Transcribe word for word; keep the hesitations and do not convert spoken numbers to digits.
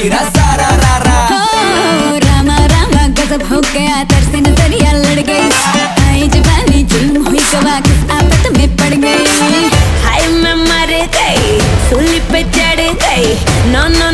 रा सारा रारा। हो रामा रामा गजब हो गया, तरसे नजरिया लड़ गई, आई जवानी जुल्म हुई गवा, किस आफत में पड़ गई। हाय मैं मर गई, सूली पे चढ़ गई, नो नो